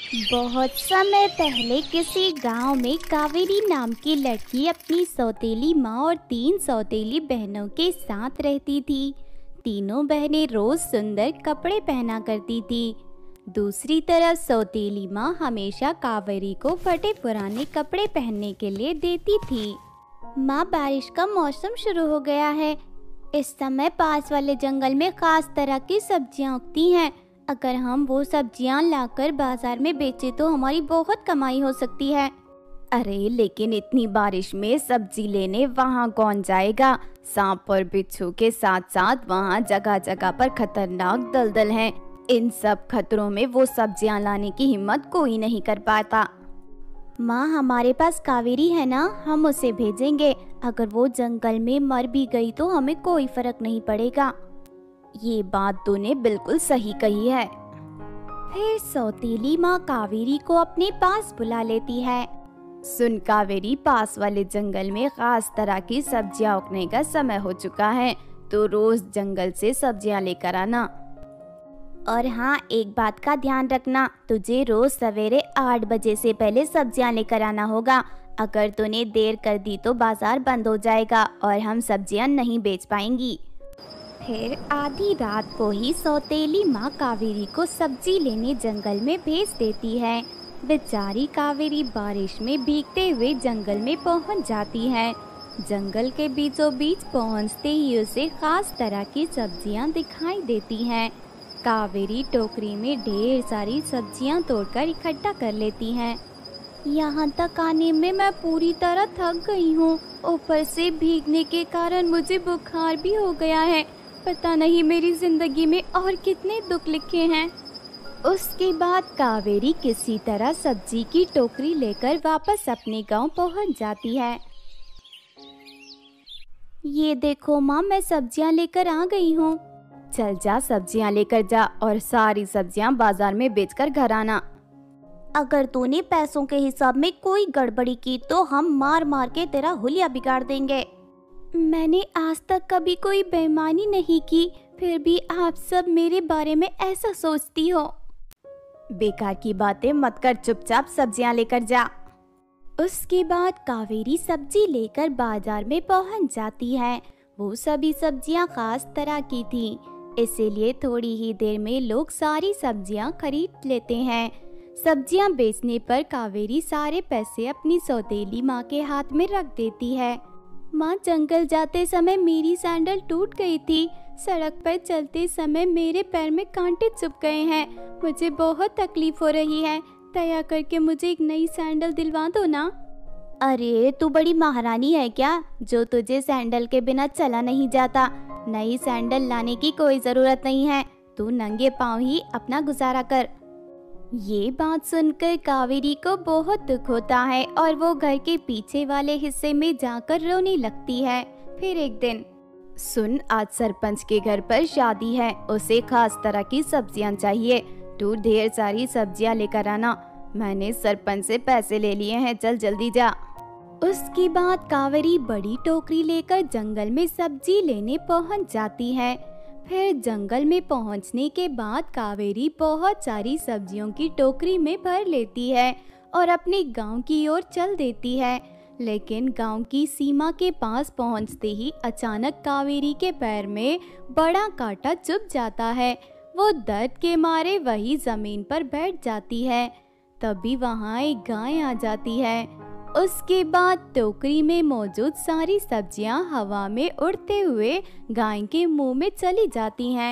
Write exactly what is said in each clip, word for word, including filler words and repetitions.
बहुत समय पहले किसी गांव में कावेरी नाम की लड़की अपनी सौतेली माँ और तीन सौतेली बहनों के साथ रहती थी। तीनों बहनें रोज सुंदर कपड़े पहना करती थी। दूसरी तरफ सौतेली माँ हमेशा कावेरी को फटे पुराने कपड़े पहनने के लिए देती थी। माँ, बारिश का मौसम शुरू हो गया है। इस समय पास वाले जंगल में खास तरह की सब्जियाँ उगती हैं। अगर हम वो सब्जियां लाकर बाजार में बेचें तो हमारी बहुत कमाई हो सकती है। अरे लेकिन इतनी बारिश में सब्जी लेने वहाँ कौन जाएगा? सांप और बिच्छू के साथ साथ वहाँ जगह जगह पर खतरनाक दलदल हैं। इन सब खतरों में वो सब्जियां लाने की हिम्मत कोई नहीं कर पाता। माँ, हमारे पास कावेरी है ना, हम उसे भेजेंगे। अगर वो जंगल में मर भी गई तो हमें कोई फर्क नहीं पड़ेगा। ये बात तूने बिल्कुल सही कही है। फिर सौतेली माँ कावेरी को अपने पास बुला लेती है। सुन कावेरी, पास वाले जंगल में खास तरह की सब्जियां उगने का समय हो चुका है, तो रोज जंगल से सब्जियां लेकर आना। और हाँ, एक बात का ध्यान रखना, तुझे रोज सवेरे आठ बजे से पहले सब्जियां लेकर आना होगा। अगर तूने देर कर दी तो बाजार बंद हो जाएगा और हम सब्जियां नहीं बेच पाएंगी। फिर आधी रात को ही सौतेली माँ कावेरी को सब्जी लेने जंगल में भेज देती है। बेचारी कावेरी बारिश में भीगते हुए जंगल में पहुँच जाती है। जंगल के बीचों बीच पहुँचते ही उसे खास तरह की सब्जियाँ दिखाई देती हैं। कावेरी टोकरी में ढेर सारी सब्जियाँ तोड़कर इकट्ठा कर लेती है। यहाँ तक आने में मैं पूरी तरह थक गई हूँ। ऊपर से भीगने के कारण मुझे बुखार भी हो गया है। पता नहीं मेरी जिंदगी में और कितने दुख लिखे हैं। उसके बाद कावेरी किसी तरह सब्जी की टोकरी लेकर वापस अपने गांव पहुंच जाती है। ये देखो माँ, मैं सब्जियां लेकर आ गई हूँ। चल जा, सब्जियां लेकर जा और सारी सब्जियां बाजार में बेचकर घर आना। अगर तूने पैसों के हिसाब में कोई गड़बड़ी की तो हम मार मार के तेरा हुलिया बिगाड़ देंगे। मैंने आज तक कभी कोई बेईमानी नहीं की, फिर भी आप सब मेरे बारे में ऐसा सोचती हो। बेकार की बातें मत कर, चुपचाप सब्जियां लेकर जा। उसके बाद कावेरी सब्जी लेकर बाजार में पहुंच जाती है। वो सभी सब्जियां खास तरह की थी, इसीलिए थोड़ी ही देर में लोग सारी सब्जियां खरीद लेते हैं। सब्जियां बेचने पर कावेरी सारे पैसे अपनी सौतेली माँ के हाथ में रख देती है। माँ, जंगल जाते समय मेरी सैंडल टूट गई थी। सड़क पर चलते समय मेरे पैर में कांटे चुभ गए हैं। मुझे बहुत तकलीफ हो रही है। दया करके मुझे एक नई सैंडल दिलवा दो ना। अरे तू बड़ी महारानी है क्या, जो तुझे सैंडल के बिना चला नहीं जाता। नई सैंडल लाने की कोई जरूरत नहीं है, तू नंगे पाँव ही अपना गुजारा कर। ये बात सुनकर कावेरी को बहुत दुख होता है और वो घर के पीछे वाले हिस्से में जाकर रोने लगती है। फिर एक दिन, सुन, आज सरपंच के घर पर शादी है, उसे खास तरह की सब्जियां चाहिए। तू ढेर सारी सब्जियां लेकर आना। मैंने सरपंच से पैसे ले लिए हैं, चल जल्दी जा। उसके बाद कावेरी बड़ी टोकरी लेकर जंगल में सब्जी लेने पहुंच जाती है। फिर जंगल में पहुंचने के बाद कावेरी बहुत सारी सब्जियों की टोकरी में भर लेती है और अपने गांव की ओर चल देती है। लेकिन गांव की सीमा के पास पहुंचते ही अचानक कावेरी के पैर में बड़ा कांटा चुभ जाता है। वो दर्द के मारे वही जमीन पर बैठ जाती है। तभी वहां एक गाय आ जाती है। उसके बाद टोकरी में मौजूद सारी सब्जियां हवा में उड़ते हुए गाय के मुंह में चली जाती हैं।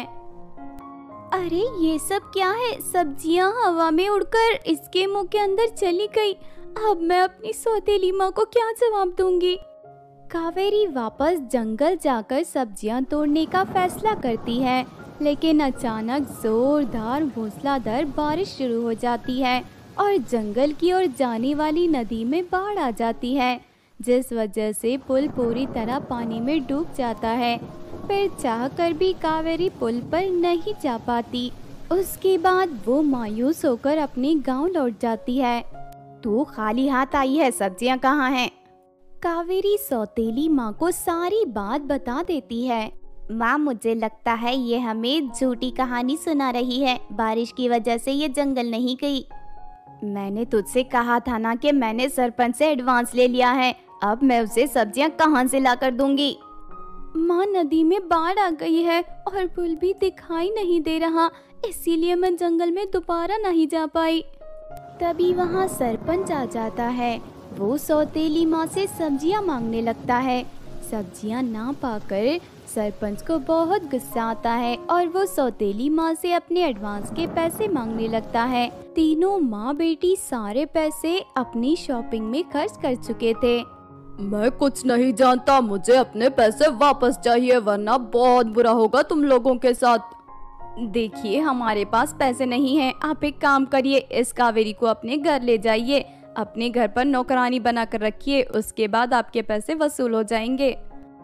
अरे ये सब क्या है? सब्जियां हवा में उड़कर इसके मुंह के अंदर चली गई। अब मैं अपनी सौतेली माँ को क्या जवाब दूंगी? कावेरी वापस जंगल जाकर सब्जियां तोड़ने का फैसला करती है, लेकिन अचानक जोरदार मूसलाधार बारिश शुरू हो जाती है और जंगल की ओर जाने वाली नदी में बाढ़ आ जाती है, जिस वजह से पुल पूरी तरह पानी में डूब जाता है। फिर चाहकर भी कावेरी पुल पर नहीं जा पाती। उसके बाद वो मायूस होकर अपने गांव लौट जाती है। तू खाली हाथ आई है, सब्जियां कहाँ हैं? कावेरी सौतेली माँ को सारी बात बता देती है। माँ, मुझे लगता है ये हमें झूठी कहानी सुना रही है। बारिश की वजह से ये जंगल नहीं गई। मैंने तुझसे कहा था ना कि मैंने सरपंच से एडवांस ले लिया है, अब मैं उसे सब्जियां कहाँ से ला कर दूंगी। माँ, नदी में बाढ़ आ गई है और पुल भी दिखाई नहीं दे रहा, इसीलिए मैं जंगल में दोबारा नहीं जा पाई। तभी वहाँ सरपंच आ जाता है। वो सौतेली माँ से सब्जियां मांगने लगता है। सब्जियां ना पाकर सरपंच को बहुत गुस्सा आता है और वो सौतेली माँ से अपने एडवांस के पैसे मांगने लगता है। तीनों माँ बेटी सारे पैसे अपनी शॉपिंग में खर्च कर चुके थे। मैं कुछ नहीं जानता, मुझे अपने पैसे वापस चाहिए वरना बहुत बुरा होगा तुम लोगों के साथ। देखिए, हमारे पास पैसे नहीं हैं, आप एक काम करिए, इस कावेरी को अपने घर ले जाइए, अपने घर पर नौकरानी बनाकर रखिए, उसके बाद आपके पैसे वसूल हो जाएंगे।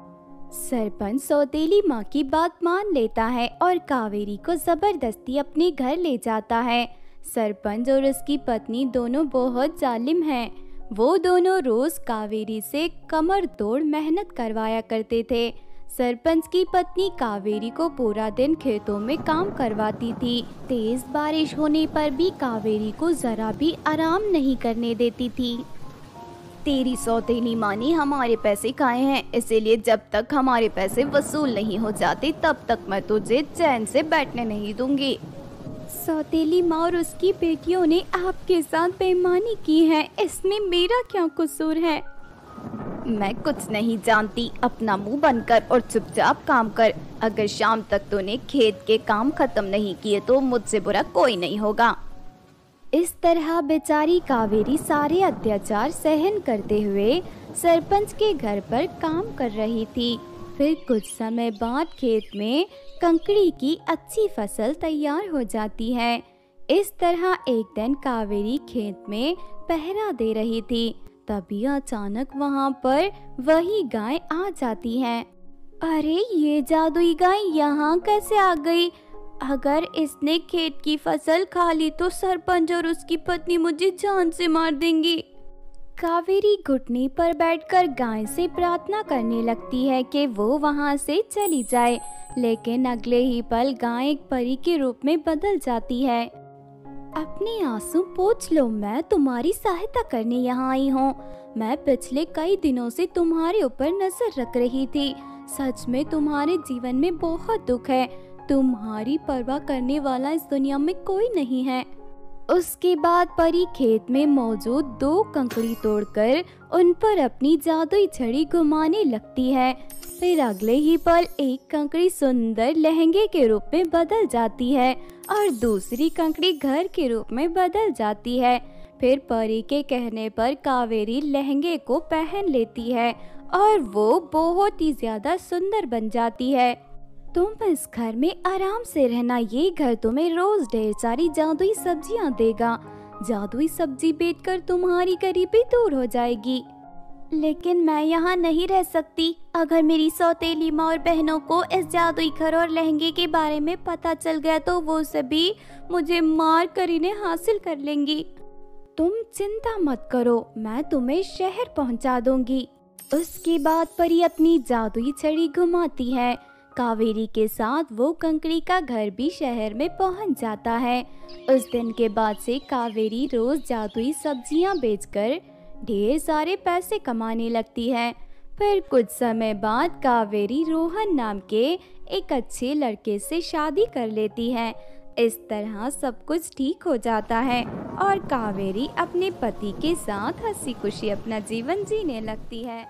सरपंच सौतेली माँ की बात मान लेता है और कावेरी को जबरदस्ती अपने घर ले जाता है। सरपंच और उसकी पत्नी दोनों बहुत जालिम हैं। वो दोनों रोज कावेरी से कमर तोड़ मेहनत करवाया करते थे। सरपंच की पत्नी कावेरी को पूरा दिन खेतों में काम करवाती थी। तेज बारिश होने पर भी कावेरी को जरा भी आराम नहीं करने देती थी। तेरी सौतेली माँ ने हमारे पैसे खाए हैं, इसीलिए जब तक हमारे पैसे वसूल नहीं हो जाते तब तक मैं तुझे चैन से बैठने नहीं दूंगी। सौतेली माँ और उसकी बेटियों ने आपके साथ बेईमानी की है, इसमें मेरा क्या कसूर है? मैं कुछ नहीं जानती, अपना मुंह बंद कर और चुपचाप काम कर। अगर शाम तक तूने खेत के काम खत्म नहीं किए तो मुझसे बुरा कोई नहीं होगा। इस तरह बेचारी कावेरी सारे अत्याचार सहन करते हुए सरपंच के घर पर काम कर रही थी। फिर कुछ समय बाद खेत में कंकड़ी की अच्छी फसल तैयार हो जाती है। इस तरह एक दिन कावेरी खेत में पहरा दे रही थी, तभी अचानक वहाँ पर वही गाय आ जाती है। अरे, ये जादुई गाय यहाँ कैसे आ गई? अगर इसने खेत की फसल खा ली तो सरपंच और उसकी पत्नी मुझे जान से मार देंगी। कावेरी घुटने पर बैठकर गाय से प्रार्थना करने लगती है कि वो वहाँ से चली जाए, लेकिन अगले ही पल गाय एक परी के रूप में बदल जाती है। अपने आंसू पोंछ लो, मैं तुम्हारी सहायता करने यहाँ आई हूँ। मैं पिछले कई दिनों से तुम्हारे ऊपर नजर रख रही थी। सच में तुम्हारे जीवन में बहुत दुख है। तुम्हारी परवाह करने वाला इस दुनिया में कोई नहीं है। उसके बाद परी खेत में मौजूद दो कंकड़ी तोड़कर उन पर अपनी जादुई छड़ी घुमाने लगती है। फिर अगले ही पल एक कंकड़ी सुंदर लहंगे के रूप में बदल जाती है और दूसरी कंकड़ी घर के रूप में बदल जाती है। फिर परी के कहने पर कावेरी लहंगे को पहन लेती है और वो बहुत ही ज्यादा सुंदर बन जाती है। तुम इस घर में आराम से रहना, ये घर तुम्हें रोज ढेर सारी जादुई सब्जियां देगा। जादुई सब्जी बेचकर तुम्हारी गरीबी दूर हो जाएगी। लेकिन मैं यहाँ नहीं रह सकती। अगर मेरी सौतेली माँ और बहनों को इस जादुई घर और लहंगे के बारे में पता चल गया तो वो सभी मुझे मार कर इन्हें हासिल कर लेंगी। तुम चिंता मत करो, मैं तुम्हें शहर पहुँचा दूंगी। उसके बाद परी अपनी जादुई छड़ी घुमाती है। कावेरी के साथ वो कंकड़ी का घर भी शहर में पहुंच जाता है। उस दिन के बाद से कावेरी रोज जादुई सब्जियां बेचकर ढेर सारे पैसे कमाने लगती है। फिर कुछ समय बाद कावेरी रोहन नाम के एक अच्छे लड़के से शादी कर लेती है। इस तरह सब कुछ ठीक हो जाता है और कावेरी अपने पति के साथ हंसी खुशी अपना जीवन जीने लगती है।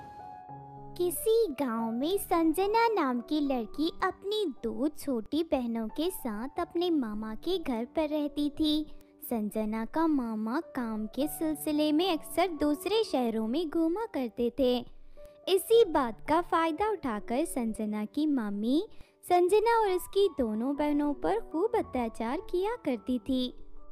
किसी गांव में संजना नाम की लड़की अपनी दो छोटी बहनों के साथ अपने मामा के घर पर रहती थी। संजना का मामा काम के सिलसिले में अक्सर दूसरे शहरों में घूमा करते थे। इसी बात का फायदा उठाकर संजना की मम्मी संजना और उसकी दोनों बहनों पर खूब अत्याचार किया करती थी।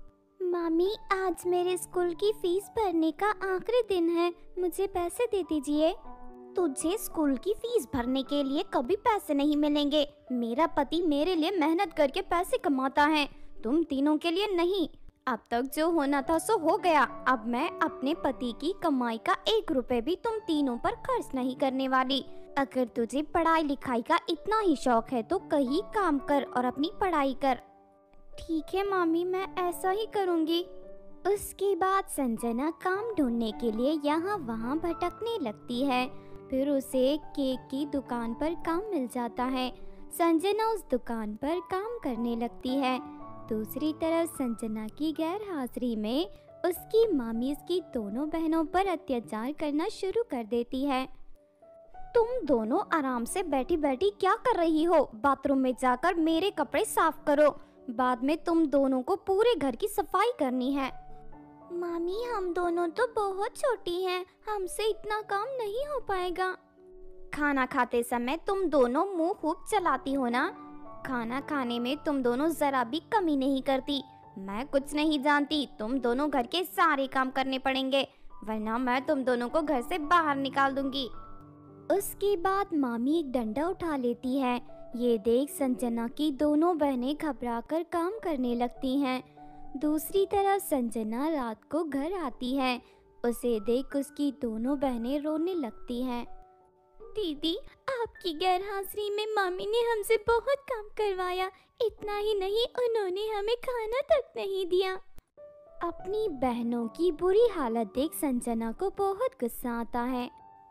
मामी, आज मेरे स्कूल की फीस भरने का आखिरी दिन है, मुझे पैसे दे दीजिए। तुझे स्कूल की फीस भरने के लिए कभी पैसे नहीं मिलेंगे। मेरा पति मेरे लिए मेहनत करके पैसे कमाता है, तुम तीनों के लिए नहीं। अब तक जो होना था सो हो गया। अब मैं अपने पति की कमाई का एक रुपए भी तुम तीनों पर खर्च नहीं करने वाली। अगर तुझे पढ़ाई लिखाई का इतना ही शौक है तो कहीं काम कर और अपनी पढ़ाई कर। ठीक है मामी, मैं ऐसा ही करूँगी। उसके बाद संजना काम ढूंढने के लिए यहाँ वहाँ भटकने लगती है। फिर उसे केक की दुकान पर काम मिल जाता है। संजना उस दुकान पर काम करने लगती है। दूसरी तरफ संजना की गैर हाजिरी में उसकी मामी उसकी दोनों बहनों पर अत्याचार करना शुरू कर देती है। तुम दोनों आराम से बैठी बैठी क्या कर रही हो? बाथरूम में जाकर मेरे कपड़े साफ करो, बाद में तुम दोनों को पूरे घर की सफाई करनी है। मामी, हम दोनों तो बहुत छोटी हैं, हमसे इतना काम नहीं हो पाएगा। खाना खाते समय तुम दोनों मुंह खूब चलाती हो ना। खाना खाने में तुम दोनों जरा भी कमी नहीं करती। मैं कुछ नहीं जानती, तुम दोनों घर के सारे काम करने पड़ेंगे, वरना मैं तुम दोनों को घर से बाहर निकाल दूंगी। उसके बाद मामी एक डंडा उठा लेती है। ये देख संजना की दोनों बहनें घबराकर काम करने लगती हैं। दूसरी तरफ संजना रात को घर आती है। उसे देख उसकी दोनों बहनें रोने लगती हैं। दीदी, आपकी गैर हाजिरी में मामी ने हमसे बहुत काम करवाया। इतना ही नहीं, उन्होंने हमें खाना तक नहीं दिया। अपनी बहनों की बुरी हालत देख संजना को बहुत गुस्सा आता है।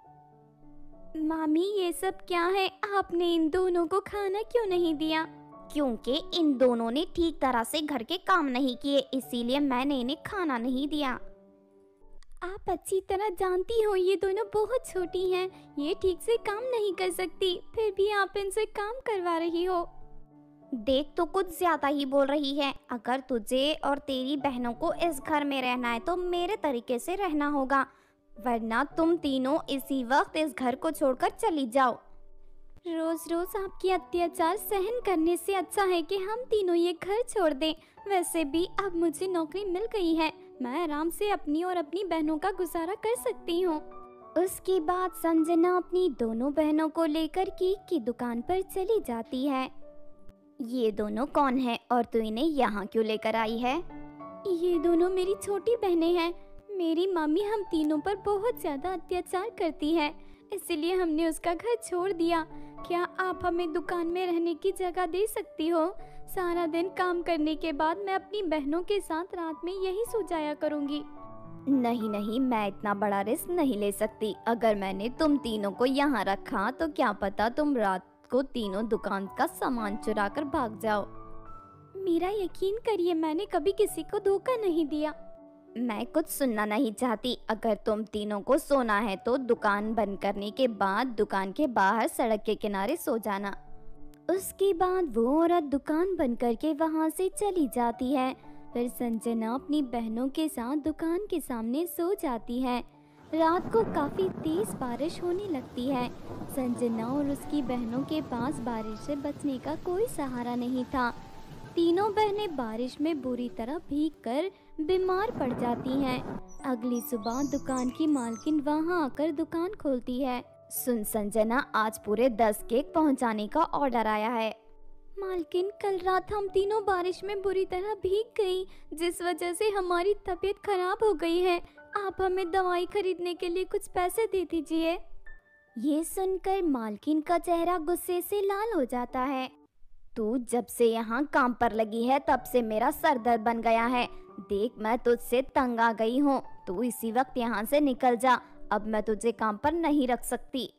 मामी, ये सब क्या है? आपने इन दोनों को खाना क्यों नहीं दिया? क्योंकि इन दोनों ने ठीक तरह से घर के काम नहीं किए, इसीलिए मैंने इन्हें खाना नहीं दिया। आप अच्छी तरह जानती हो ये दोनों बहुत छोटी हैं, ये ठीक से काम नहीं कर सकती, फिर भी आप इनसे काम करवा रही हो। देख, तो कुछ ज्यादा ही बोल रही है। अगर तुझे और तेरी बहनों को इस घर में रहना है तो मेरे तरीके से रहना होगा, वरना तुम तीनों इसी वक्त इस घर को छोड़कर चली जाओ। रोज रोज आपकी अत्याचार सहन करने से अच्छा है कि हम तीनों ये घर छोड़ दें। वैसे भी अब मुझे नौकरी मिल गई है, मैं आराम से अपनी और अपनी बहनों का गुजारा कर सकती हूँ। उसके बाद संजना अपनी दोनों बहनों को लेकर केक की दुकान पर चली जाती है। ये दोनों कौन है और तू इन्हें यहाँ क्यों लेकर आई है? ये दोनों मेरी छोटी बहनें हैं। मेरी मामी हम तीनों पर बहुत ज्यादा अत्याचार करती है, इसलिए हमने उसका घर छोड़ दिया। क्या आप हमें दुकान में रहने की जगह दे सकती हो? सारा दिन काम करने के बाद मैं अपनी बहनों के साथ रात में यही सो जाया करूंगी। नहीं नहीं, मैं इतना बड़ा रिस्क नहीं ले सकती। अगर मैंने तुम तीनों को यहाँ रखा तो क्या पता तुम रात को तीनों दुकान का सामान चुरा कर भाग जाओ। मेरा यकीन करिए, मैंने कभी किसी को धोखा नहीं दिया। मैं कुछ सुनना नहीं चाहती। अगर तुम तीनों को सोना है तो दुकान बंद करने के बाद दुकान के बाहर सड़क के किनारे सो जाना। उसके बाद वो औरत दुकान बंद करके वहाँ से चली जाती है। फिर संजना अपनी बहनों के साथ दुकान के सामने सो जाती है। रात को काफी तेज बारिश होने लगती है। संजना और उसकी बहनों के पास बारिश से बचने का कोई सहारा नहीं था। तीनों बहनें बारिश में बुरी तरह भीगकर बीमार पड़ जाती हैं। अगली सुबह दुकान की मालकिन वहां आकर दुकान खोलती है। सुन संजना, आज पूरे दस केक पहुंचाने का ऑर्डर आया है। मालकिन, कल रात हम तीनों बारिश में बुरी तरह भीग गई, जिस वजह से हमारी तबीयत खराब हो गई है। आप हमें दवाई खरीदने के लिए कुछ पैसे दे दीजिए। ये सुनकर मालकिन का चेहरा गुस्से से लाल हो जाता है। तू जब से यहाँ काम पर लगी है तब से मेरा सर दर्द बन गया है। देख, मैं तुझसे तंग आ गई हूँ। तू इसी वक्त यहाँ से निकल जा, अब मैं तुझे काम पर नहीं रख सकती।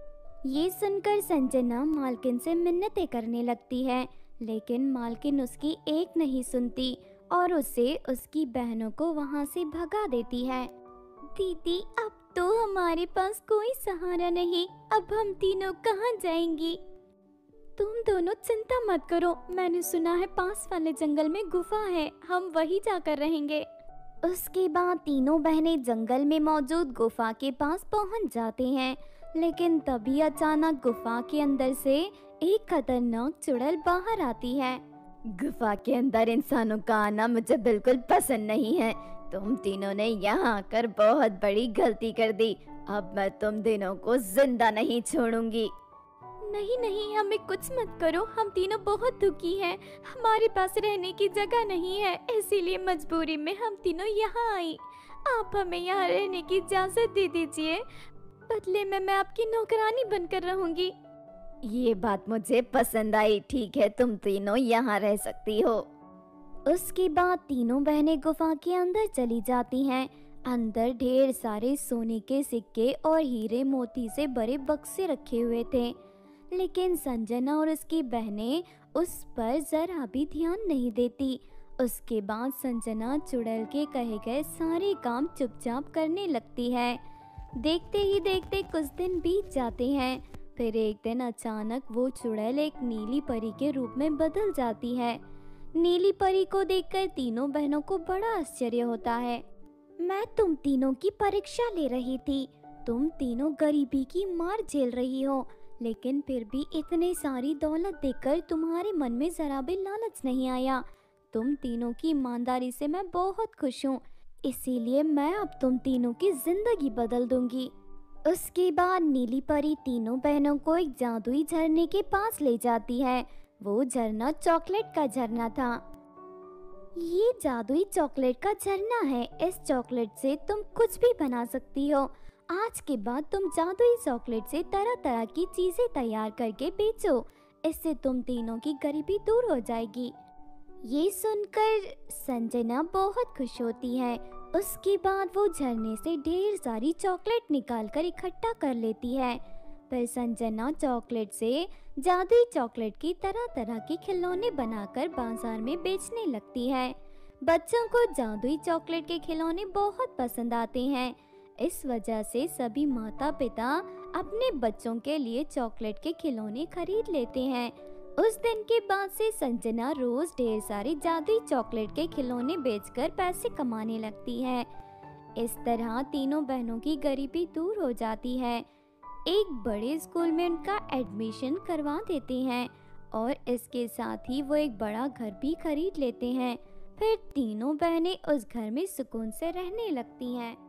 ये सुनकर संजना मालकिन से मिन्नतें करने लगती है, लेकिन मालकिन उसकी एक नहीं सुनती और उसे उसकी बहनों को वहाँ से भगा देती है। दीदी, अब तो हमारे पास कोई सहारा नहीं, अब हम तीनों कहाँ जाएंगी? तुम दोनों चिंता मत करो, मैंने सुना है पास वाले जंगल में गुफा है, हम वहीं जाकर रहेंगे। उसके बाद तीनों बहनें जंगल में मौजूद गुफा के पास पहुंच जाते हैं, लेकिन तभी अचानक गुफा के अंदर से एक खतरनाक चुड़ैल बाहर आती है। गुफा के अंदर इंसानों का आना मुझे बिल्कुल पसंद नहीं है। तुम तीनों ने यहाँ आकर बहुत बड़ी गलती कर दी। अब मैं तुम तीनों को जिंदा नहीं छोड़ूंगी। नहीं नहीं, हमें कुछ मत करो, हम तीनों बहुत दुखी हैं, हमारे पास रहने की जगह नहीं है, इसीलिए मजबूरी में हम तीनों यहाँ आई। आप हमें यहाँ रहने की इजाजत दे दीजिए, बदले में मैं आपकी नौकरानी बनकर रहूंगी। ये बात मुझे पसंद आई। ठीक है, तुम तीनों यहाँ रह सकती हो। उसके बाद तीनों बहनें गुफा के अंदर चली जाती हैं। अंदर ढेर सारे सोने के सिक्के और हीरे मोती से भरे बक्से रखे हुए थे, लेकिन संजना और उसकी बहनें उस पर जरा भी ध्यान नहीं देती। उसके बाद संजना चुड़ैल के कहे गए सारे काम चुपचाप करने लगती है। देखते ही देखते कुछ दिन बीत जाते हैं। फिर एक दिन अचानक वो चुड़ैल एक नीली परी के रूप में बदल जाती है। नीली परी को देखकर तीनों बहनों को बड़ा आश्चर्य होता है। मैं तुम तीनों की परीक्षा ले रही थी। तुम तीनों गरीबी की मार झेल रही हो, लेकिन फिर भी इतने सारी दौलत देखकर तुम्हारे मन में जरा भी लालच नहीं आया। तुम तीनों की ईमानदारी से मैं बहुत खुश हूँ, इसीलिए मैं अब तुम तीनों की जिंदगी बदल दूंगी। उसके बाद नीली परी तीनों बहनों को एक जादुई झरने के पास ले जाती है। वो झरना चॉकलेट का झरना था। ये जादुई चॉकलेट का झरना है। इस चॉकलेट से तुम कुछ भी बना सकती हो। आज के बाद तुम जादुई चॉकलेट से तरह तरह की चीजें तैयार करके बेचो। इससे तुम तीनों की गरीबी दूर हो जाएगी। ये सुनकर संजना बहुत खुश होती है। उसके बाद वो झरने से ढेर सारी चॉकलेट निकालकर इकट्ठा कर लेती है। फिर संजना चॉकलेट से जादुई चॉकलेट की तरह तरह के खिलौने बनाकर बाजार में बेचने लगती है। बच्चों को जादुई चॉकलेट के खिलौने बहुत पसंद आते हैं। इस वजह से सभी माता पिता अपने बच्चों के लिए चॉकलेट के खिलौने खरीद लेते हैं। उस दिन के बाद से संजना रोज ढेर सारी जादुई चॉकलेट के खिलौने बेचकर पैसे कमाने लगती है। इस तरह तीनों बहनों की गरीबी दूर हो जाती है। एक बड़े स्कूल में उनका एडमिशन करवा देते हैं और इसके साथ ही वो एक बड़ा घर भी खरीद लेते हैं। फिर तीनों बहनें उस घर में सुकून से रहने लगती हैं।